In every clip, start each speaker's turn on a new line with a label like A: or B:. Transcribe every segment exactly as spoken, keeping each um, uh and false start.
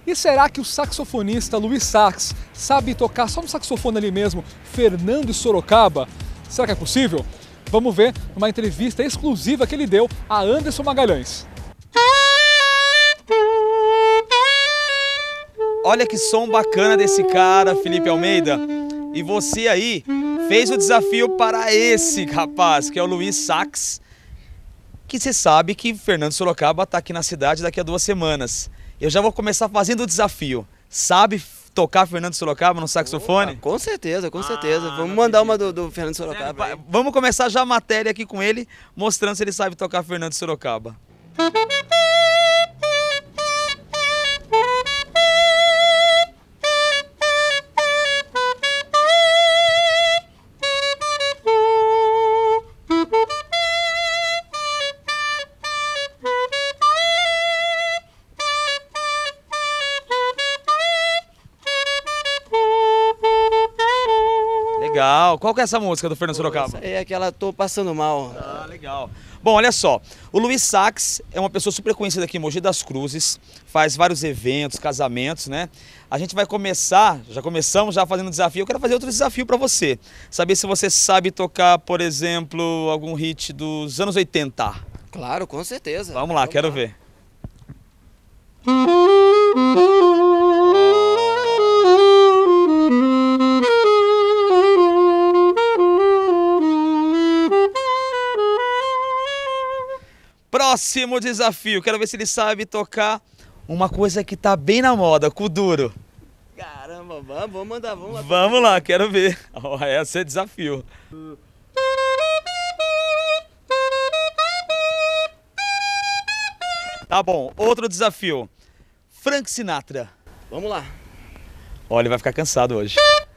A: E será que o saxofonista Luiz Sax sabe tocar só no saxofone ali mesmo, Fernando de Sorocaba? Será que é possível? Vamos ver numa entrevista exclusiva que ele deu a Anderson Magalhães.
B: Olha que som bacana desse cara, Felipe Almeida. E você aí fez o desafio para esse rapaz, que é o Luiz Sax, que você sabe que Fernando de Sorocaba está aqui na cidade daqui a duas semanas. Eu já vou começar fazendo o desafio. Sabe tocar Fernando de Sorocaba no saxofone?
C: Opa, com certeza, com certeza.
B: Ah,
C: Vamos mandar uma do, do Fernando de Sorocaba.
B: Sério, vamos começar já a matéria aqui com ele, mostrando se ele sabe tocar Fernando de Sorocaba. Legal. Qual que é essa música do Fernando Sorocaba?
C: É aquela Tô Passando Mal.
B: Ah, legal. Bom, olha só, o Luiz Sax é uma pessoa super conhecida aqui em Mogi das Cruzes, faz vários eventos, casamentos, né? A gente vai começar, já começamos já fazendo um desafio, eu quero fazer outro desafio para você. Saber se você sabe tocar, por exemplo, algum hit dos anos oitenta.
C: Claro, com certeza.
B: Vamos lá,
C: Vamos
B: quero
C: lá.
B: ver. Próximo desafio, quero ver se ele sabe tocar uma coisa que tá bem na moda, Kuduro.
C: Caramba, vamos, vamos mandar, vamos lá.
B: Vamos lá, quero ver. Oh, esse é desafio. Tá bom, outro desafio. Frank Sinatra.
C: Vamos lá.
B: Olha, ele vai ficar cansado hoje.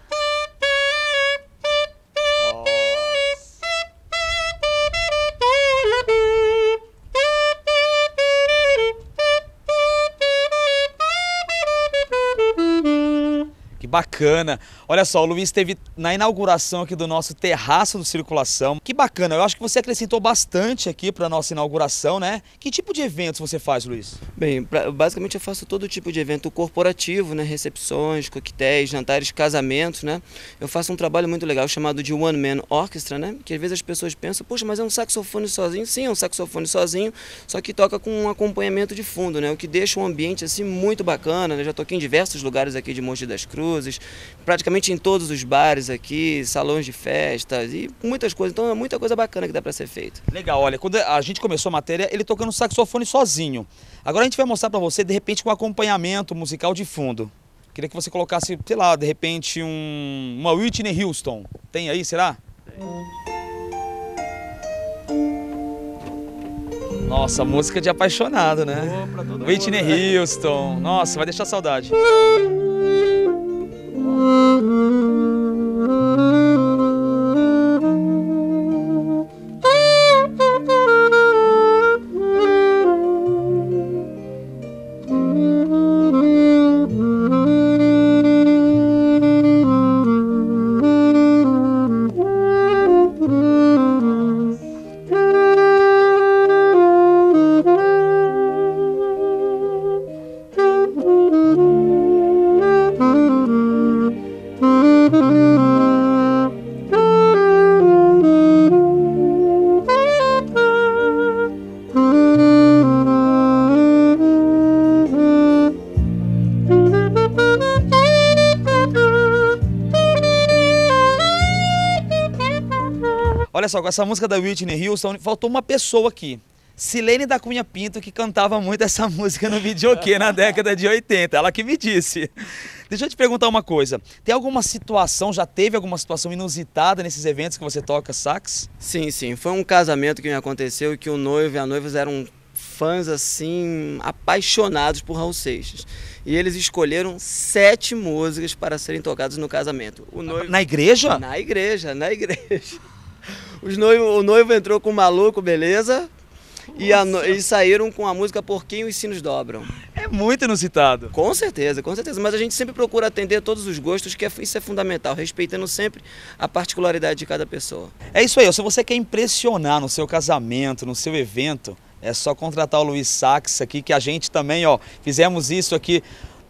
B: Que bacana. Olha só, o Luiz esteve na inauguração aqui do nosso terraço do Circulação. Que bacana, eu acho que você acrescentou bastante aqui para a nossa inauguração, né? Que tipo de eventos você faz, Luiz?
C: Bem, pra, basicamente eu faço todo tipo de evento corporativo, né? Recepções, coquetéis, jantares, casamentos, né? Eu faço um trabalho muito legal chamado de One Man Orchestra, né? Que às vezes as pessoas pensam, poxa, mas é um saxofone sozinho? Sim, é um saxofone sozinho, só que toca com um acompanhamento de fundo, né? O que deixa um ambiente assim muito bacana, né? Já toquei em diversos lugares aqui de Mogi das Cruzes, praticamente em todos os bares aqui, salões de festas e muitas coisas. Então é muita coisa bacana que dá para ser feito.
B: Legal, olha, quando a gente começou a matéria, ele tocando saxofone sozinho. Agora a gente vai mostrar para você, de repente, com acompanhamento musical de fundo. Queria que você colocasse, sei lá, de repente, um, uma Whitney Houston. Tem aí, será? Tem. Nossa, música de apaixonado, né? Oh, pra todo Whitney mundo, né? Houston. Nossa, vai deixar saudade. Olha só, com essa música da Whitney Houston, faltou uma pessoa aqui. Silene da Cunha Pinto, que cantava muito essa música no videokê na década de oitenta. Ela que me disse. Deixa eu te perguntar uma coisa. Tem alguma situação, já teve alguma situação inusitada nesses eventos que você toca sax?
C: Sim, sim. Foi um casamento que me aconteceu e que o noivo e a noiva eram fãs, assim, apaixonados por Raul Seixas. E eles escolheram sete músicas para serem tocadas no casamento. O noivo...
B: Na igreja?
C: Na igreja, na igreja. Os noivo, o noivo entrou com Maluco, beleza? E, a, e saíram com a música Porquinho e Sinos Dobram.
B: É muito inusitado.
C: Com certeza, com certeza. Mas a gente sempre procura atender todos os gostos, que é, isso é fundamental, respeitando sempre a particularidade de cada pessoa.
B: É isso aí, se você quer impressionar no seu casamento, no seu evento, é só contratar o Luiz Sax aqui, que a gente também, ó, fizemos isso aqui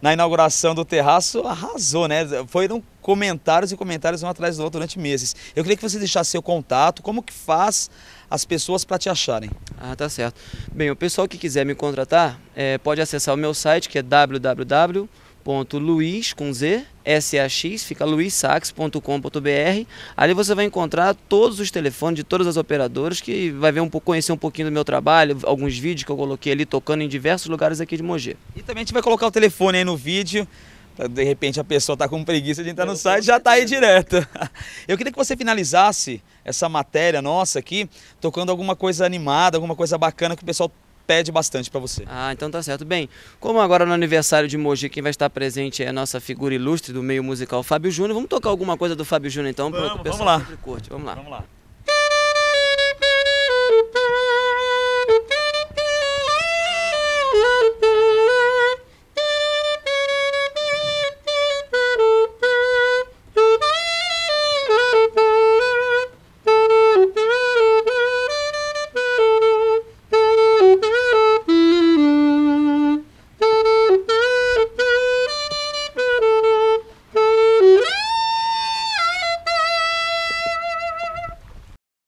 B: na inauguração do terraço, arrasou, né? Foram comentários e comentários um atrás do outro durante meses. Eu queria que você deixasse seu contato, como que faz as pessoas para te acharem?
C: Ah, tá certo. Bem, o pessoal que quiser me contratar, é, pode acessar o meu site, que é w w w ponto luiz com z s a x, fica luiz sax ponto com ponto b r. Ali você vai encontrar todos os telefones de todas as operadoras, que vai ver um pouco, conhecer um pouquinho do meu trabalho, alguns vídeos que eu coloquei ali tocando em diversos lugares aqui de Mogi.
B: E também a gente vai colocar o telefone aí no vídeo, pra de repente a pessoa tá com preguiça de entrar no site, já tá aí direto. Eu queria que você finalizasse essa matéria nossa aqui, tocando alguma coisa animada, alguma coisa bacana que o pessoal pede bastante para você.
C: Ah, então tá certo. Bem, como agora no aniversário de Mogi, quem vai estar presente é a nossa figura ilustre do meio musical, Fábio Júnior. Vamos tocar alguma coisa do Fábio Júnior então,
B: Vamos,
C: para o pessoal
B: vamos lá.
C: sempre curte. Vamos lá.
B: Vamos lá.